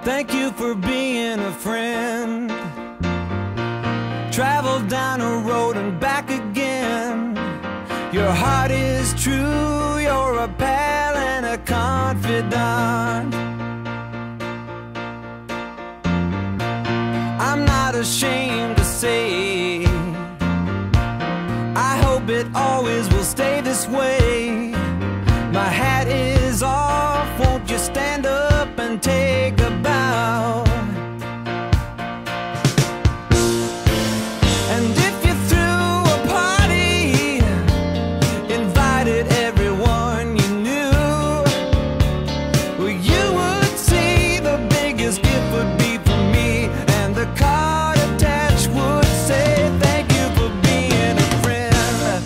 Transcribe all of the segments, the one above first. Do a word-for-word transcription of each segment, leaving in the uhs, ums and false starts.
Thank you for being a friend. Travel down a road and back again. Your heart is true, you're a pal and a confidant. I'm not ashamed to say, I hope it always will stay this way. My hat is off, won't you stand up and take a bow? And if you threw a party, invited everyone you knew, well, you would see the biggest gift would be from me, and the card attached would say, thank you for being a friend.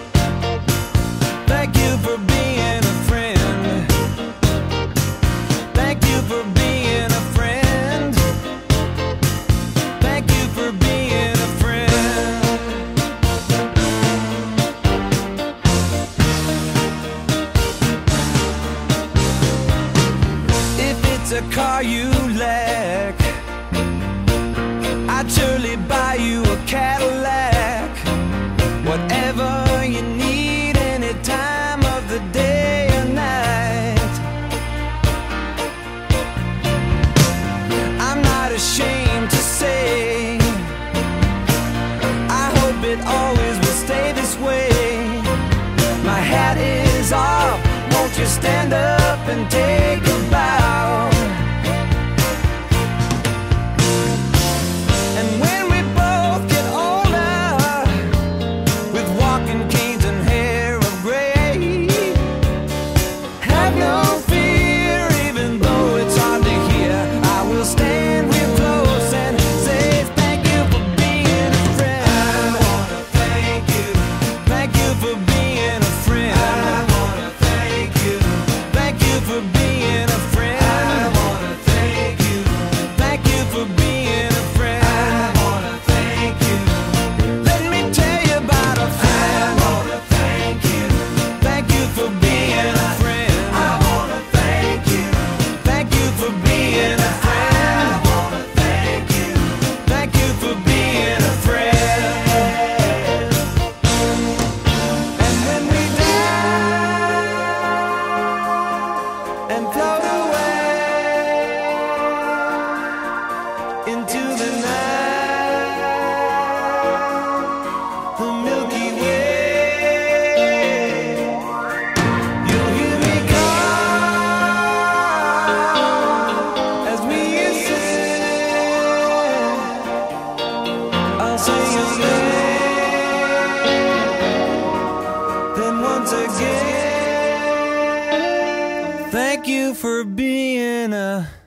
Thank you for being a friend. Thank you for being a friend. Thank you for being a friend. If it's a car you lack, I'd surely buy you a Cadillac. Whatever you need, any time of the day or night. I'm not ashamed to say, I hope it always will stay this way. My hat is off, won't you stand up and take a bow? And when we both get older, with walking canes and hair of gray, have no fear, even though it's hard to hear, I will stand real close and say thank you for being a friend. I wanna thank you. Thank you for being a friend. I wanna thank you. Thank you for being a friend. I wanna thank you. Thank you for being a friend. I wanna thank you. Let me tell you about a friend. I wanna thank you. Thank you for being a friend. I wanna thank you. Thank you for being a friend. I wanna thank you. Thank you for being a friend. And when we die and float away into the night, the Milky Way, you'll hear me call as we ascend. I'll say your name, then once again, thank you for being a